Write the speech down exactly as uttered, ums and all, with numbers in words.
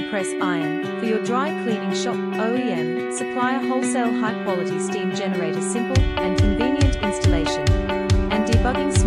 press iron, for your dry cleaning shop. O E M Supplier Wholesale high quality steam generator, simple and convenient installation and debugging.